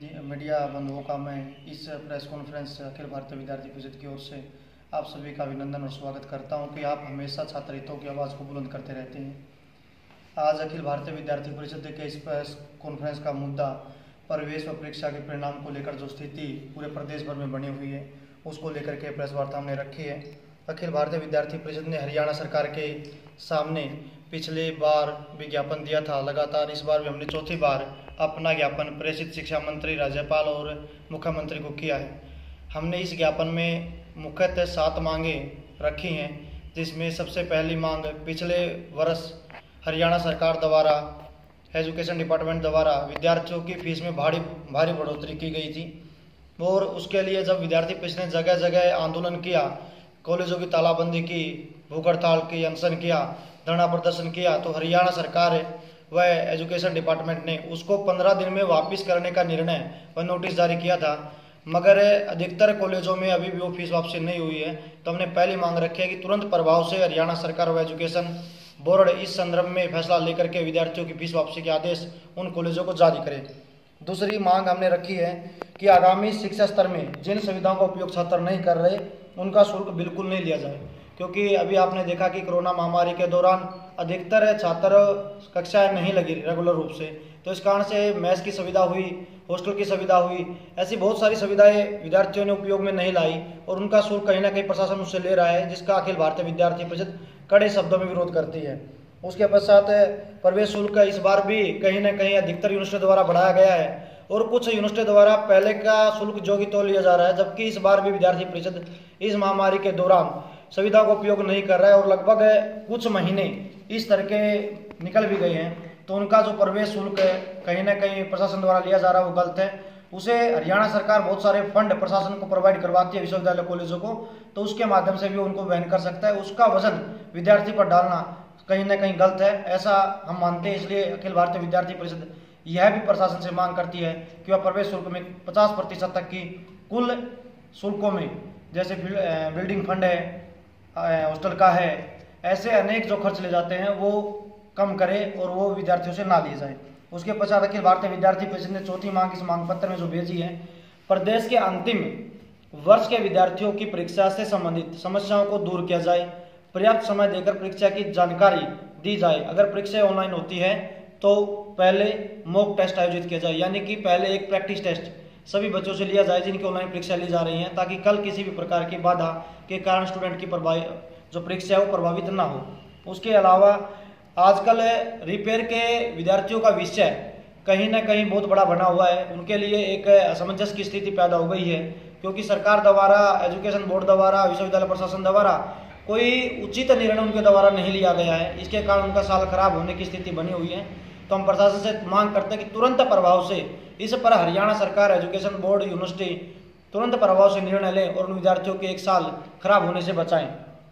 Media बंधुओं का मैं इस प्रेस कॉन्फ्रेंस अखिल भारतीय विद्यार्थी परिषद की ओर से आप सभी का अभिनंदन और स्वागत करता हूं कि आप हमेशा छात्र हितों की आवाज़ को बुलंद करते रहते हैं। आज अखिल भारतीय विद्यार्थी परिषद के इस प्रेस कॉन्फ्रेंस का मुद्दा प्रवेश व परीक्षा के परिणाम को लेकर जो स्थिति पूरे प्रदेश भर में बनी हुई है उसको लेकर के प्रेस वार्ता हमने रखी है। अखिल भारतीय विद्यार्थी परिषद ने हरियाणा सरकार के सामने पिछले बार विज्ञापन दिया था, लगातार इस बार भी हमने चौथी बार अपना ज्ञापन प्रेषित शिक्षा मंत्री, राज्यपाल और मुख्यमंत्री को किया है। हमने इस ज्ञापन में मुख्यतः 7 मांगें रखी हैं, जिसमें सबसे पहली मांग पिछले वर्ष हरियाणा सरकार द्वारा एजुकेशन डिपार्टमेंट द्वारा विद्यार्थियों की फीस में भारी बढ़ोतरी की गई थी और उसके लिए जब विद्यार्थी परिषद ने जगह जगह आंदोलन किया, कॉलेजों की तालाबंदी की, भूख हड़ताल की, अनशन किया, धरना प्रदर्शन किया, तो हरियाणा सरकार व एजुकेशन डिपार्टमेंट ने उसको 15 दिन में वापस करने का निर्णय व नोटिस जारी किया था। मगर अधिकतर कॉलेजों में अभी भी वो फीस वापसी नहीं हुई है। तो हमने पहली मांग रखी है कि तुरंत प्रभाव से हरियाणा सरकार व एजुकेशन बोर्ड इस संदर्भ में फैसला लेकर के विद्यार्थियों की फीस वापसी के आदेश उन कॉलेजों को जारी करे। दूसरी मांग हमने रखी है कि आगामी शिक्षा स्तर में जिन सुविधाओं का उपयोग छात्र नहीं कर रहे उनका शुल्क बिल्कुल नहीं लिया जाए, क्योंकि अभी आपने देखा कि कोरोना महामारी के दौरान अधिकतर छात्र कक्षाएं नहीं लगी रेगुलर रूप से, तो इस कारण से मेस की सुविधा हुई, हॉस्टल की सुविधा हुई, ऐसी बहुत सारी सुविधाएं विद्यार्थियों ने उपयोग में नहीं लाई और उनका शुल्क कहीं ना कहीं प्रशासन उससे ले रहा है, जिसका अखिल भारतीय विद्यार्थी परिषद कड़े शब्दों में विरोध करती है। उसके पश्चात प्रवेश शुल्क इस बार भी कहीं ना कहीं अधिकतर यूनिवर्सिटी द्वारा बढ़ाया गया है और कुछ यूनिवर्सिटी द्वारा पहले का शुल्क जो कि तो लिया जा रहा है, जबकि इस बार भी विद्यार्थी परिषद इस महामारी के दौरान सुविधा को उपयोग नहीं कर रहा है और लगभग कुछ महीने इस तरह के निकल भी गए हैं, तो उनका जो प्रवेश शुल्क है कहीं ना कहीं प्रशासन द्वारा लिया जा रहा है वो गलत है। उसे हरियाणा सरकार बहुत सारे फंड प्रशासन को प्रोवाइड करवाती है विश्वविद्यालय कॉलेजों को, तो उसके माध्यम से भी उनको वहन कर सकता है। उसका वजन विद्यार्थी पर डालना कहीं ना कहीं गलत है, ऐसा हम मानते हैं। इसलिए अखिल भारतीय विद्यार्थी परिषद यह भी प्रशासन से मांग करती है कि वह प्रवेश शुल्क में 50% तक की कुल शुल्कों में, जैसे बिल्डिंग फंड है, हॉस्टल का है, ऐसे अनेक जो खर्च ले जाते हैं वो कम करे और वो विद्यार्थियों से ना लिए जाए। उसके पश्चात अखिल भारतीय विद्यार्थी परिषद ने चौथी मांग इस मांग पत्र में जो भेजी है, प्रदेश के अंतिम वर्ष के विद्यार्थियों की परीक्षा से संबंधित समस्याओं को दूर किया जाए, पर्याप्त समय देकर परीक्षा की जानकारी दी जाए। अगर परीक्षा ऑनलाइन होती है तो पहले मॉक टेस्ट आयोजित किया जाए, यानी कि पहले एक प्रैक्टिस टेस्ट सभी बच्चों से लिया जाए जिनकी ऑनलाइन परीक्षा ली जा रही है, ताकि कल किसी भी प्रकार की बाधा के कारण स्टूडेंट की जो परीक्षा है वो प्रभावित ना हो। उसके अलावा आजकल रिपेयर के विद्यार्थियों का विषय कहीं ना कहीं बहुत बड़ा बना हुआ है, उनके लिए एक असमंजस की स्थिति पैदा हो गई है, क्योंकि सरकार द्वारा, एजुकेशन बोर्ड द्वारा, विश्वविद्यालय प्रशासन द्वारा कोई उचित निर्णय उनके द्वारा नहीं लिया गया है। इसके कारण उनका साल खराब होने की स्थिति बनी हुई है। तो हम प्रशासन से मांग करते हैं कि तुरंत प्रभाव से इस पर हरियाणा सरकार, एजुकेशन बोर्ड, यूनिवर्सिटी तुरंत प्रभाव से निर्णय लें और उन विद्यार्थियों के एक साल खराब होने से बचाएं।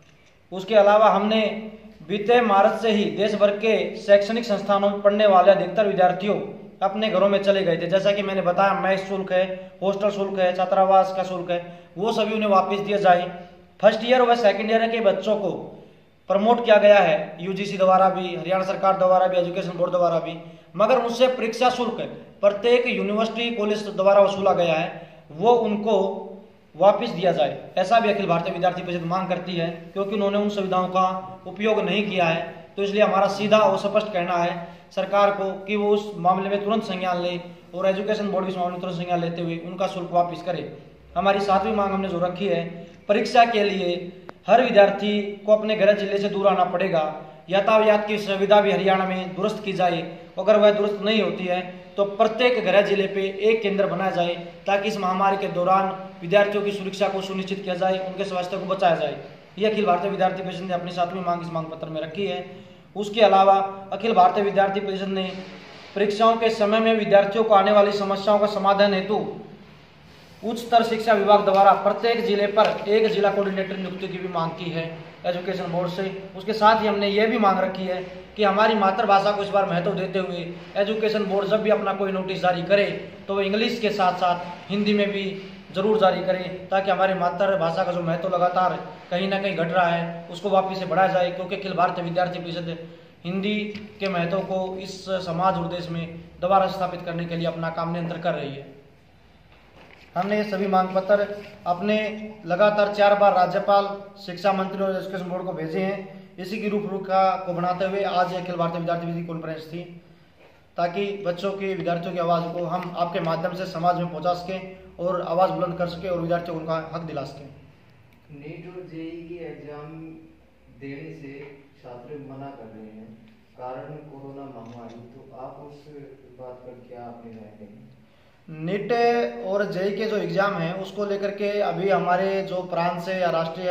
उसके अलावा हमने बीते मार्च से ही देश भर के शैक्षणिक संस्थानों में पढ़ने वाले अधिकतर विद्यार्थियों अपने घरों में चले गए थे। जैसा कि मैंने बताया, मेस शुल्क है, हॉस्टल शुल्क है, छात्रावास का शुल्क है, वो सभी उन्हें वापस दिए जाए। फर्स्ट ईयर व सेकेंड ईयर के बच्चों को प्रमोट किया गया है यूजीसी द्वारा भी, हरियाणा सरकार द्वारा भी, एजुकेशन बोर्ड द्वारा भी, मगर मुझसे परीक्षा शुल्क प्रत्येक यूनिवर्सिटी कॉलेज द्वारा वसूला गया है वो उनको वापस दिया जाए। ऐसा भी अखिल भारतीय विद्यार्थी परिषद मांग करती है, क्योंकि उन्होंने उन सुविधाओं का उपयोग नहीं किया है। तो इसलिए हमारा सीधा और स्पष्ट कहना है सरकार को कि वो उस मामले में तुरंत संज्ञान ले और एजुकेशन बोर्ड भी इस मामले में तुरंत संज्ञान लेते हुए उनका शुल्क वापस करे। हमारी 7वीं मांग हमने जो रखी है, परीक्षा के लिए हर विद्यार्थी को अपने गृह जिले से दूर आना पड़ेगा। यातायात की सुविधा भी हरियाणा में दुरुस्त की जाए, अगर वह दुरुस्त नहीं होती है तो प्रत्येक गृह जिले पे एक केंद्र बनाया जाए, ताकि इस महामारी के दौरान विद्यार्थियों की सुरक्षा को सुनिश्चित किया जाए, उनके स्वास्थ्य को बचाया जाए। ये अखिल भारतीय विद्यार्थी परिषद ने अपनी 7वीं मांग इस मांग पत्र में रखी है। उसके अलावा अखिल भारतीय विद्यार्थी परिषद ने परीक्षाओं के समय में विद्यार्थियों को आने वाली समस्याओं का समाधान हेतु उच्चतर शिक्षा विभाग द्वारा प्रत्येक जिले पर एक जिला कोऑर्डिनेटर नियुक्ति की भी मांग की है एजुकेशन बोर्ड से। उसके साथ ही हमने ये भी मांग रखी है कि हमारी मातृभाषा को इस बार महत्व देते हुए एजुकेशन बोर्ड जब भी अपना कोई नोटिस जारी करे तो वो इंग्लिश के साथ साथ हिंदी में भी जरूर जारी करें, ताकि हमारी मातृभाषा का जो महत्व लगातार कहीं ना कहीं घट रहा है उसको वापस से बढ़ाया जाए। क्योंकि अखिल भारतीय विद्यार्थी परिषद हिंदी के महत्व को इस समाज और देश में दोबारा स्थापित करने के लिए अपना काम निरंतर कर रही है। हमने ये सभी मांग पत्र अपने लगातार 4 बार राज्यपाल, शिक्षा मंत्री और एजुकेशन बोर्ड को भेजे हैं। इसी की रूपरेखा को बनाते हुए आज अखिल भारतीय विद्यार्थी परिषद की कॉन्फ्रेंस थी, ताकि बच्चों की, विद्यार्थियों की आवाज़ को हम आपके माध्यम से समाज में पहुंचा सकें और आवाज़ बुलंद कर सकें और विद्यार्थियों को उनका हक दिला सकें। नीट और जेईई की एग्जाम देने से छात्र मना कर रहे हैं, कारण कोरोना महामारी, तो आप उस बात पर क्या अपनी राय देंगे? नीट और जेईई के जो एग्ज़ाम हैं उसको लेकर के अभी हमारे जो प्रांत से या राष्ट्रीय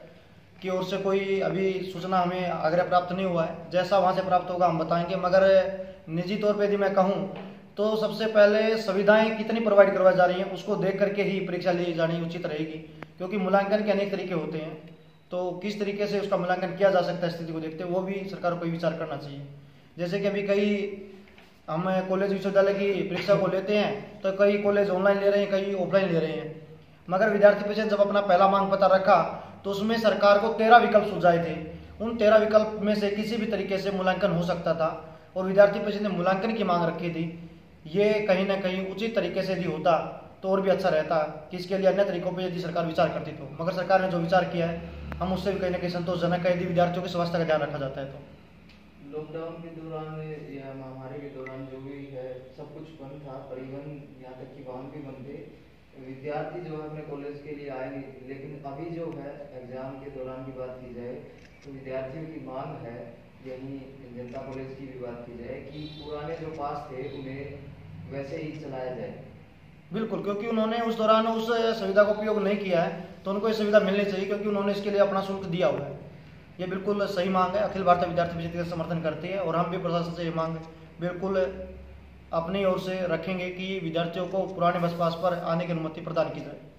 की ओर से कोई अभी सूचना हमें आग्रह प्राप्त नहीं हुआ है। जैसा वहाँ से प्राप्त होगा हम बताएंगे। मगर निजी तौर पे यदि मैं कहूँ तो सबसे पहले सुविधाएं कितनी प्रोवाइड करवाई जा रही हैं उसको देख करके ही परीक्षा ली जानी उचित रहेगी, क्योंकि मूल्यांकन के अनेक तरीके होते हैं। तो किस तरीके से उसका मूल्यांकन किया जा सकता है स्थिति को देखते वो भी सरकार को विचार करना चाहिए। जैसे कि अभी कई हम कॉलेज विश्वविद्यालय की परीक्षा को लेते हैं तो कई कॉलेज ऑनलाइन ले रहे हैं, कई ऑफलाइन ले रहे हैं। मगर विद्यार्थी परिषद जब अपना पहला मांग पत्र रखा तो उसमें सरकार को 13 विकल्प सुझाए थे। उन 13 विकल्प में से किसी भी तरीके से मूल्यांकन हो सकता था और विद्यार्थी परिषद ने मूल्यांकन की मांग रखी थी। ये कहीं ना कहीं उचित तरीके से यदि होता तो और भी अच्छा रहता कि इसके लिए अन्य तरीकों पर यदि सरकार विचार करती तो। मगर सरकार ने जो विचार किया है हम उससे भी कहीं ना कहीं संतोषजनक है, यदि विद्यार्थियों के स्वास्थ्य का ध्यान रखा जाता है तो। लॉकडाउन के दौरान या महामारी के दौरान जो भी है सब कुछ बंद था, परिवहन यहाँ तक कि वाहन भी बंद थे, विद्यार्थी जो है अपने कॉलेज के लिए आए नहीं। लेकिन अभी जो है एग्जाम के दौरान की बात की जाए तो विद्यार्थियों की मांग है, यही जनता कॉलेज की भी बात की जाए, कि पुराने जो पास थे उन्हें वैसे ही चलाया जाए। बिल्कुल, क्योंकि उन्होंने उस दौरान उस सुविधा का उपयोग नहीं किया है तो उनको ये सुविधा मिलनी चाहिए, क्योंकि उन्होंने इसके लिए अपना शुल्क दिया हुआ है। ये बिल्कुल सही मांग है, अखिल भारतीय विद्यार्थी परिषद का समर्थन करती है और हम भी प्रशासन से ये मांग बिल्कुल अपनी ओर से रखेंगे कि विद्यार्थियों को पुराने बस पास पर आने की अनुमति प्रदान की जाए।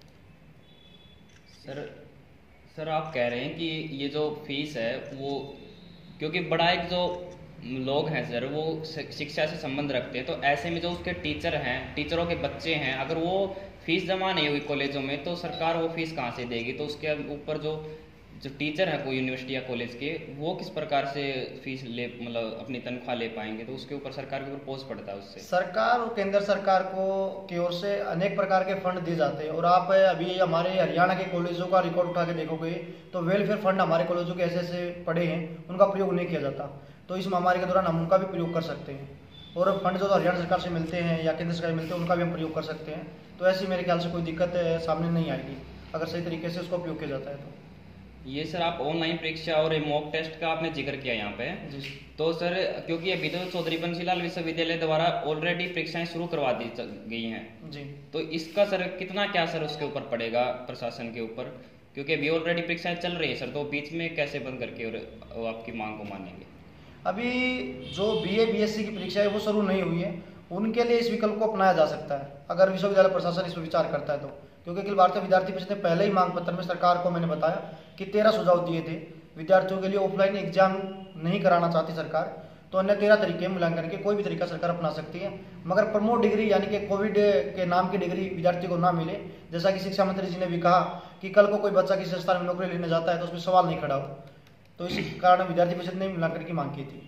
सर आप कह रहे हैं कि ये जो फीस है वो, क्योंकि बड़ा एक जो लोग हैं सर वो शिक्षा से संबंध रखते हैं, तो ऐसे में जो उसके टीचर हैं, टीचरों के बच्चे हैं, अगर वो फीस जमा नहीं हुई कॉलेजों में तो सरकार वो फीस कहाँ से देगी? तो उसके ऊपर जो टीचर हैं कोई यूनिवर्सिटी या कॉलेज के, वो किस प्रकार से फीस ले, मतलब अपनी तनख्वाह ले पाएंगे? तो उसके ऊपर सरकार के ऊपर बोझ पड़ता है उससे। सरकार और केंद्र सरकार को की ओर से अनेक प्रकार के फंड दिए जाते हैं और आप अभी हमारे हरियाणा के कॉलेजों का रिकॉर्ड उठा के देखोगे तो वेलफेयर फंड हमारे कॉलेजों के ऐसे ऐसे पड़े हैं, उनका प्रयोग नहीं किया जाता। तो इस महामारी के दौरान हम उनका भी प्रयोग कर सकते हैं और फंड जो हरियाणा सरकार से मिलते हैं या केंद्र सरकार से मिलते हैं उनका भी हम प्रयोग कर सकते हैं। तो ऐसी मेरे ख्याल से कोई दिक्कत सामने नहीं आएगी अगर सही तरीके से उसका उपयोग किया जाता है तो। ये सर आप ऑनलाइन परीक्षा और मॉक टेस्ट का आपने जिक्र किया यहाँ पे, तो सर क्योंकि अभी तो चौधरी बंसीलाल विश्वविद्यालय द्वारा ऑलरेडी परीक्षाएं शुरू करवा दी गई हैं जी, तो इसका सर कितना क्या सर उसके ऊपर पड़ेगा प्रशासन के ऊपर? क्योंकि अभी ऑलरेडी परीक्षाएं चल रही है सर, तो बीच में कैसे बंद करके और आपकी मांग को मानेंगे? अभी जो BA BSc की परीक्षा है वो शुरू नहीं हुई है, उनके लिए इस विकल्प को अपनाया जा सकता है अगर विश्वविद्यालय प्रशासन इस पर विचार करता है तो। क्योंकि अखिल भारतीय विद्यार्थी परिषद ने पहले ही मांग पत्र में सरकार को मैंने बताया कि 13 सुझाव दिए थे। विद्यार्थियों के लिए ऑफलाइन एग्जाम नहीं कराना चाहती सरकार, तो अन्य 13 तरीके मूल्यांकन के कोई भी तरीका सरकार अपना सकती है। मगर प्रमोट डिग्री यानी कि कोविड के नाम की डिग्री विद्यार्थी को ना मिले, जैसा कि शिक्षा मंत्री जी ने भी कहा कि कल को कोई बच्चा किसी संस्थान में नौकरी लेने जाता है तो उसमें सवाल नहीं खड़ा हो, तो इसी कारण विद्यार्थी परिषद ने मूल्यांकन की मांग की थी।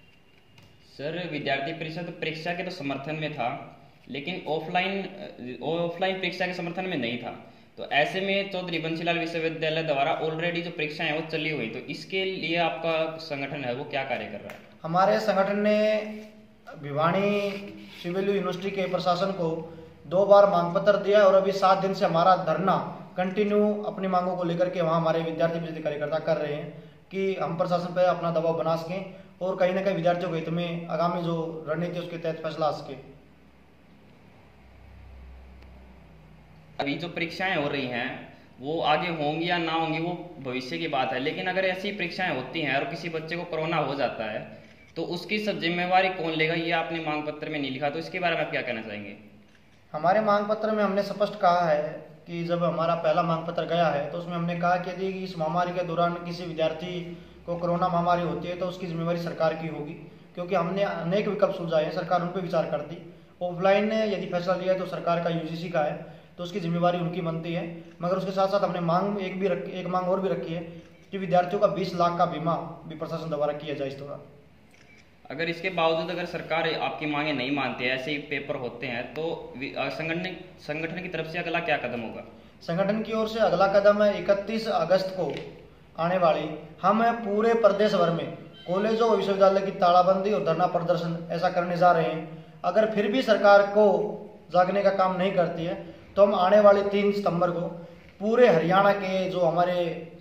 सर विद्यार्थी परिषद परीक्षा के तो समर्थन में था, लेकिन ऑफलाइन परीक्षा के समर्थन में नहीं था। तो ऐसे में चौधरी बंसीलाल विश्वविद्यालय द्वारा ऑलरेडी जो परीक्षाएं वो चली हुई, तो इसके लिए आपका संगठन है वो क्या कार्य कर रहा है? हमारे संगठन ने भिवानी सिविल यूनिवर्सिटी के प्रशासन को 2 बार मांग पत्र दिया और अभी 7 दिन से हमारा धरना कंटिन्यू अपनी मांगों को लेकर के वहाँ हमारे विद्यार्थी परिषद कार्यकर्ता कर रहे हैं कि हम प्रशासन पर अपना दबाव बना सकें और कहीं ना कहीं विद्यार्थियों के हित में आगामी जो रणनीति है उसके तहत फैसला आ सके। अभी जो परीक्षाएं हो रही हैं वो आगे होंगी या ना होंगी वो भविष्य की बात है, लेकिन अगर ऐसी परीक्षाएं होती हैं और किसी बच्चे को कोरोना हो जाता है तो उसकी सब जिम्मेवारी कौन लेगा? ये आपने मांग पत्र में नहीं लिखा, तो इसके बारे में आप क्या कहना चाहेंगे? हमारे मांग पत्र में हमने स्पष्ट कहा है कि जब हमारा पहला मांग पत्र गया है तो उसमें हमने कहा कि यदि इस महामारी के दौरान किसी विद्यार्थी को कोरोना महामारी होती है तो उसकी जिम्मेवारी सरकार की होगी, क्योंकि हमने अनेक विकल्प सुझाए हैं, सरकार उन पर विचार करती। ऑफलाइन यदि फैसला लिया है तो सरकार का UGC का है तो उसकी जिम्मेवारी उनकी बनती है। मगर उसके साथ साथ हमने मांग एक मांग और भी रखी है कि विद्यार्थियों का 20 लाख का बीमा भी प्रशासन द्वारा किया जाए इस दौरान। अगर इसके बावजूद अगर सरकार आपकी मांगे नहीं मानती है, ऐसे ही पेपर होते हैं, तो संगठन की तरफ से अगला क्या कदम होगा? संगठन की ओर से अगला कदम है 31 अगस्त को आने वाली हम पूरे प्रदेश भर में कॉलेजों और विश्वविद्यालय की तालाबंदी और धरना प्रदर्शन ऐसा करने जा रहे हैं। अगर फिर भी सरकार को जागने का काम नहीं करती है तो हम आने वाले 3 सितंबर को पूरे हरियाणा के जो हमारे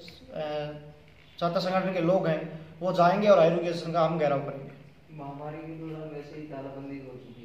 छात्र संगठन के लोग हैं वो जाएंगे और हायर एजुकेशन का हम घेराव करेंगे। महामारी के दौरान वैसे ही तालाबंदी हो चुकी